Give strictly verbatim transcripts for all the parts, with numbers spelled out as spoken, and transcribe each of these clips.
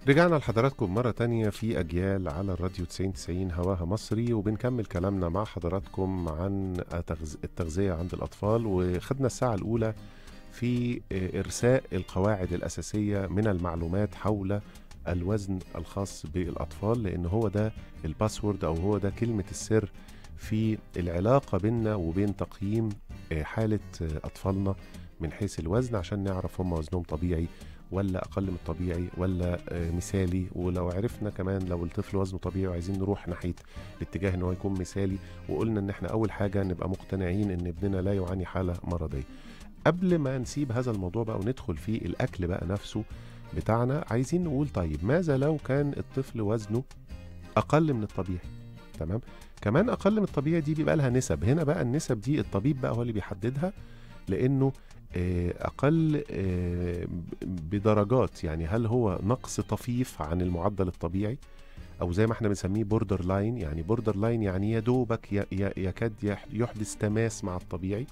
رجعنا لحضراتكم مرة تانية في أجيال على الراديو تسعين تسعين هواها مصري، وبنكمل كلامنا مع حضراتكم عن التغذ- التغذية عند الأطفال. وخدنا الساعة الأولى في إرساء القواعد الأساسية من المعلومات حول الوزن الخاص بالأطفال، لأن هو ده الباسورد أو هو ده كلمة السر في العلاقة بيننا وبين تقييم حالة أطفالنا من حيث الوزن، عشان نعرف هم وزنهم طبيعي ولا أقل من الطبيعي ولا آه، مثالي. ولو عرفنا كمان لو الطفل وزنه طبيعي وعايزين نروح ناحية الاتجاه ان هو يكون مثالي، وقلنا ان احنا اول حاجة نبقى مقتنعين ان ابننا لا يعاني حالة مرضية. قبل ما نسيب هذا الموضوع بقى وندخل في الاكل بقى نفسه بتاعنا، عايزين نقول طيب ماذا لو كان الطفل وزنه اقل من الطبيعي؟ تمام. كمان اقل من الطبيعي دي بيبقى لها نسب. هنا بقى النسب دي الطبيب بقى هو اللي بيحددها، لانه آه، اقل آه، بدرجات. يعني هل هو نقص طفيف عن المعدل الطبيعي، او زي ما احنا بنسميه بوردر لاين. يعني بوردر لاين يعني يا دوبك ي- ي- يكاد يح- يحدث تماس مع الطبيعي،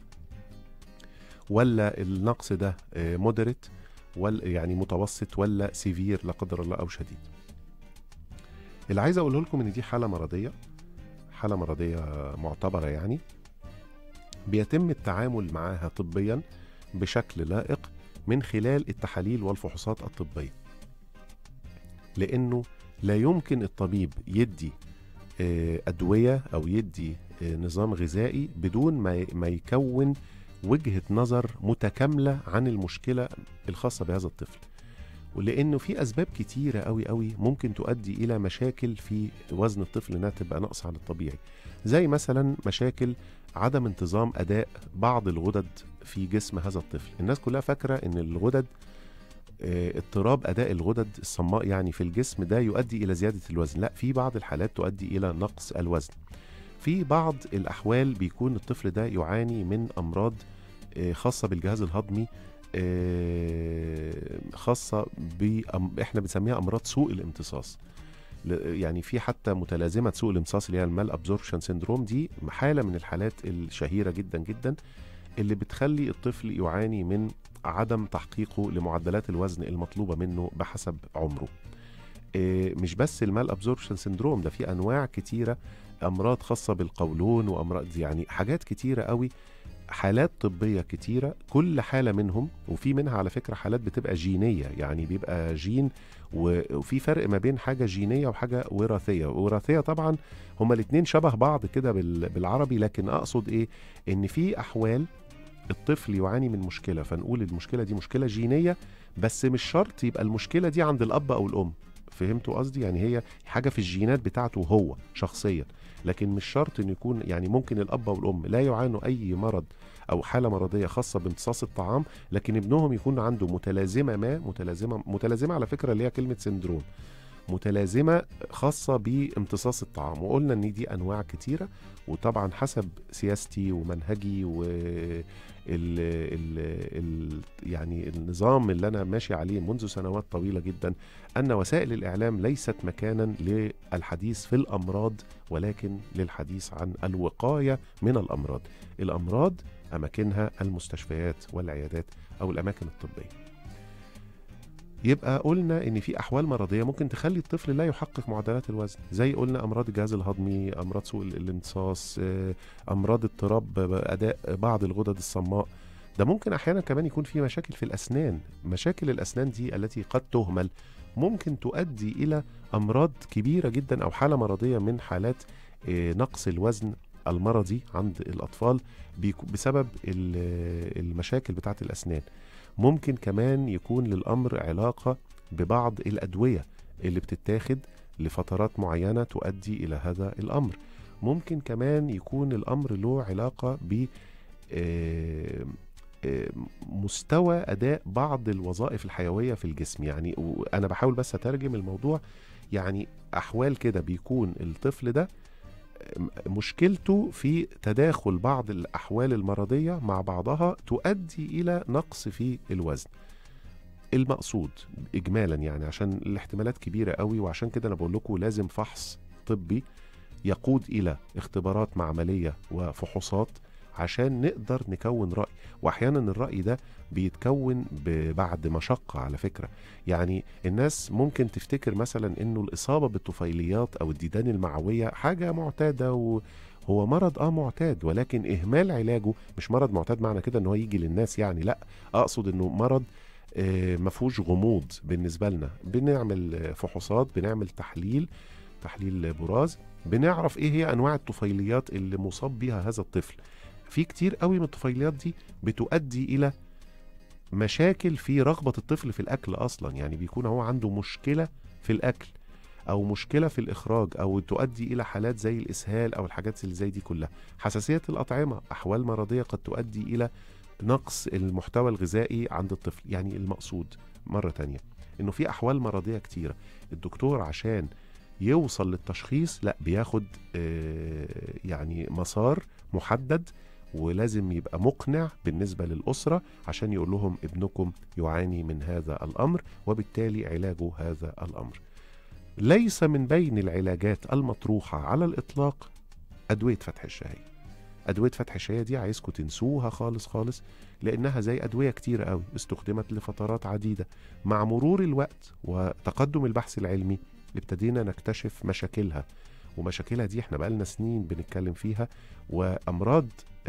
ولا النقص ده مودريت، ولا يعني متوسط، ولا سيفير لا قدر الله او شديد. اللي عايز اقوله لكم ان دي حاله مرضيه، حاله مرضيه معتبره، يعني بيتم التعامل معاها طبيا بشكل لائق من خلال التحاليل والفحوصات الطبية. لأنه لا يمكن الطبيب يدي آه، أدوية أو يدي آه، نظام غذائي بدون ما ما يكون وجهة نظر متكاملة عن المشكلة الخاصة بهذا الطفل. ولأنه في أسباب كتيرة قوي قوي ممكن تؤدي إلى مشاكل في وزن الطفل إنها تبقى ناقصة عن الطبيعي. زي مثلا مشاكل عدم انتظام أداء بعض الغدد في جسم هذا الطفل. الناس كلها فاكرة إن الغدد آه، اضطراب أداء الغدد الصماء يعني في الجسم ده يؤدي إلى زيادة الوزن. لا، في بعض الحالات تؤدي إلى نقص الوزن. في بعض الأحوال بيكون الطفل ده يعاني من أمراض آه، خاصة بالجهاز الهضمي، آه، خاصة ب احنا بنسميها أمراض سوء الامتصاص. ل- يعني في حتى متلازمة سوء الامتصاص اللي هي المال ابزوربشن سيندروم، دي حالة من الحالات الشهيرة جدا جدا اللي بتخلي الطفل يعاني من عدم تحقيقه لمعدلات الوزن المطلوبة منه بحسب عمره. إيه، مش بس المال ابزوربشن سيندروم، ده في انواع كتيرة، امراض خاصة بالقولون وامراض، يعني حاجات كتيرة قوي، حالات طبية كتيرة. كل حالة منهم، وفي منها على فكرة حالات بتبقى جينية، يعني بيبقى جين و- وفي فرق ما بين حاجة جينية وحاجة وراثية. وراثية طبعا هما الاتنين شبه بعض كده بال- بالعربي، لكن أقصد إيه؟ إن في أحوال الطفل يعاني من مشكلة فنقول المشكلة دي مشكلة جينية، بس مش شرط يبقى المشكلة دي عند الأب أو الأم. فهمتوا قصدي؟ يعني هي حاجة في الجينات بتاعته هو شخصيا، لكن مش شرط ان يكون، يعني ممكن الاب او الام لا يعانوا اي مرض او حاله مرضيه خاصه بامتصاص الطعام، لكن ابنهم يكون عنده متلازمه ما متلازمه متلازمه على فكره اللي هي كلمه سندروم، متلازمه خاصه بامتصاص الطعام. وقلنا ان دي انواع كتيره، وطبعا حسب سياستي ومنهجي و ال ال ال يعني النظام اللي انا ماشي عليه منذ سنوات طويله جدا، ان وسائل الاعلام ليست مكانا للحديث في الامراض، ولكن للحديث عن الوقايه من الامراض. الامراض اماكنها المستشفيات والعيادات او الاماكن الطبيه. يبقى قلنا ان في احوال مرضيه ممكن تخلي الطفل لا يحقق معدلات الوزن، زي قلنا امراض الجهاز الهضمي، امراض سوء الامتصاص، آه، امراض اضطراب اداء بعض الغدد الصماء. ده ممكن احيانا كمان يكون في مشاكل في الاسنان. مشاكل الاسنان دي التي قد تهمل ممكن تؤدي الى امراض كبيره جدا او حاله مرضيه من حالات آه، نقص الوزن المرضي عند الاطفال بيكو- بسبب ال- المشاكل بتاعه الاسنان. ممكن كمان يكون للأمر علاقة ببعض الأدوية اللي بتتاخد لفترات معينة تؤدي إلى هذا الأمر. ممكن كمان يكون الأمر له علاقة ب آه، آه، مستوى أداء بعض الوظائف الحيوية في الجسم. يعني أنا بحاول بس أترجم الموضوع، يعني أحوال كده بيكون الطفل ده مشكلته في تداخل بعض الأحوال المرضية مع بعضها تؤدي إلى نقص في الوزن. المقصود إجمالا، يعني عشان الاحتمالات كبيرة قوي، وعشان كده أنا بقول لكم لازم فحص طبي يقود إلى اختبارات معملية وفحوصات عشان نقدر نكون رأي. وأحيانا الرأي ده بيتكون بعد مشقة على فكرة. يعني الناس ممكن تفتكر مثلا إنه الإصابة بالطفيليات أو الديدان المعوية حاجة معتادة، وهو مرض آه معتاد، ولكن إهمال علاجه مش مرض معتاد معنى كده إن هو يجي للناس، يعني لا، أقصد إنه مرض آه مفهوش غموض بالنسبة لنا. بنعمل فحوصات، بنعمل تحليل تحليل براز، بنعرف ايه هي انواع الطفيليات اللي مصاب بيها هذا الطفل. في كتير قوي من الطفيليات دي بتؤدي الى مشاكل في رغبة الطفل في الاكل اصلا، يعني بيكون هو عنده مشكلة في الاكل او مشكلة في الاخراج، او تؤدي الى حالات زي الاسهال او الحاجات اللي زي دي كلها. حساسية الاطعمة، احوال مرضية قد تؤدي الى نقص المحتوى الغذائي عند الطفل. يعني المقصود مرة تانية انه في احوال مرضية كتيرة الدكتور عشان يوصل للتشخيص لا بياخد آه يعني مسار محدد، ولازم يبقى مقنع بالنسبة للأسرة عشان يقول لهم ابنكم يعاني من هذا الأمر، وبالتالي علاجه هذا الأمر. ليس من بين العلاجات المطروحة على الإطلاق أدوية فتح الشهية. أدوية فتح الشهية دي عايزكم تنسوها خالص خالص، لأنها زي أدوية كتيرة قوي استخدمت لفترات عديدة. مع مرور الوقت وتقدم البحث العلمي ابتدينا نكتشف مشاكلها، ومشاكلها دي احنا بقالنا سنين بنتكلم فيها. وأمراض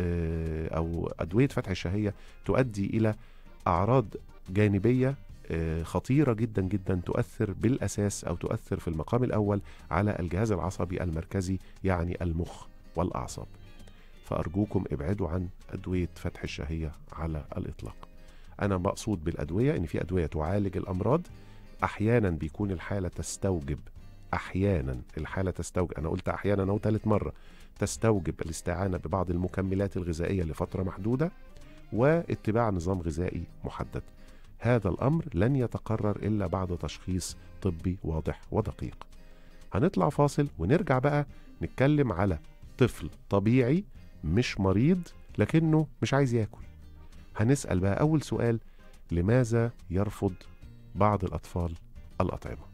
اه أو أدوية فتح الشهية تؤدي إلى أعراض جانبية اه خطيرة جدا جدا، تؤثر بالأساس أو تؤثر في المقام الأول على الجهاز العصبي المركزي، يعني المخ والأعصاب. فأرجوكم ابعدوا عن أدوية فتح الشهية على الإطلاق. أنا مقصود بالأدوية إن في أدوية تعالج الأمراض، أحيانا بيكون الحالة تستوجب أحيانا الحالة تستوجب أنا قلت أحيانا أو ثالث مرة تستوجب الاستعانة ببعض المكملات الغذائية لفترة محدودة واتباع نظام غذائي محدد. هذا الأمر لن يتقرر إلا بعد تشخيص طبي واضح ودقيق. هنطلع فاصل ونرجع بقى نتكلم على طفل طبيعي مش مريض لكنه مش عايز ياكل. هنسأل بقى أول سؤال: لماذا يرفض بعض الأطفال الأطعمة؟